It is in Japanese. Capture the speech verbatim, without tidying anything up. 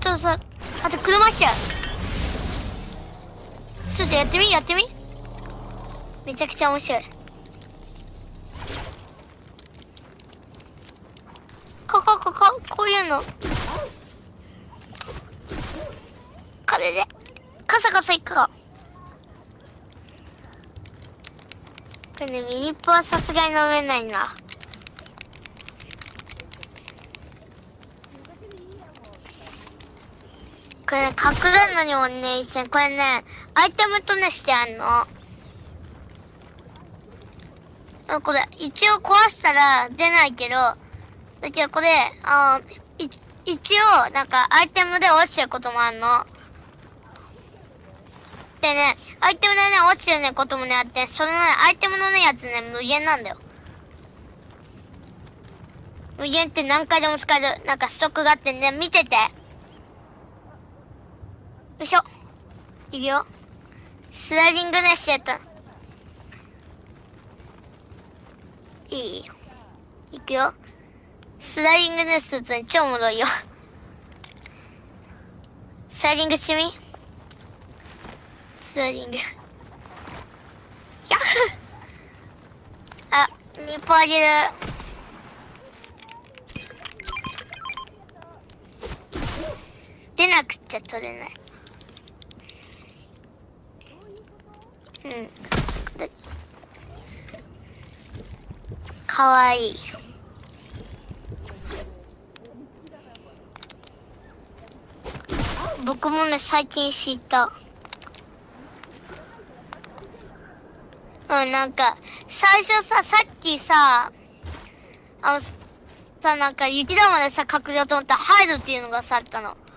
そうそう。あと車来た。ちょっとやってみやってみ。めちゃくちゃ面白い。こここここういうの。これでカサカサいくか。これね、ミニップはさすがに飲めないな。これね、隠れるのにもね、一緒にこれね、アイテムとねしてあんの。これ、一応壊したら出ないけど、だけどこれ、あい一応、なんか、アイテムで落ちてることもあんの。でね、アイテムでね、落ちてるね、こともね、あって、そのね、アイテムのね、やつね、無限なんだよ。無限って何回でも使える、なんかストックがあってね、見てて。よいしょ。いくよ。スライディングね、してやった。いい？いくよ。スライディングね、するとね、超おもろいよ。スライディングしてみ？スライディング。ヤッフー！あ、ニポあげる。出なくっちゃ取れない。うん。かわいい。僕もね、最近知った。うん、なんか、最初さ、さっきさ、あの、さ、なんか雪玉でさ、隠れようと思ったら入るっていうのがさ、あったの。